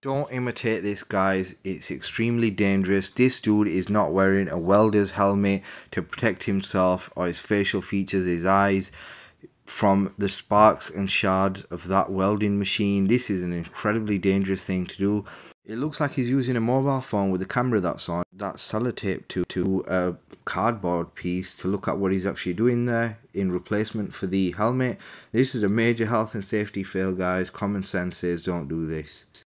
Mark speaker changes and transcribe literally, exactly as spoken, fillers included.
Speaker 1: Don't imitate this, guys. It's extremely dangerous. This dude is not wearing a welder's helmet to protect himself or his facial features, his eyes, from the sparks and shards of that welding machine. This is an incredibly dangerous thing to do. It looks like he's using a mobile phone with a camera that's on, that's sellotaped to, to a cardboard piece to look at what he's actually doing there in replacement for the helmet. This is a major health and safety fail, guys. Common sense says don't do this.